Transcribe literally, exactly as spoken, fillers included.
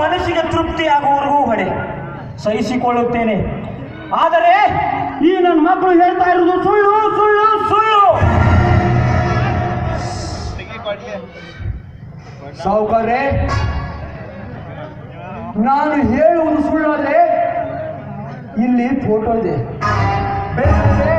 ಮನಸ್ಸಿಗೆ ತೃಪ್ತಿಯಾಗುವವರೆಗೂ ಹೊಡೆ ಸಹಿಸಿಕೊಳ್ಳುತ್ತೇನೆ. ಆದರೆ ಈ ನನ್ನ ಮಕ್ಕಳು ಹೇಳ್ತಾ ಇರುವುದು ಸುಳ್ಳು ಸುಳ್ಳು ಸುಳ್ಳು. ಸಾವುಕಾರ್ರೆ, ನಾನು ಹೇಳುವುದು ಸುಳ್ಳಾದ್ರೆ ಇಲ್ಲಿ ಫೋಟೋ ಇದೆ, ಬೇರೆ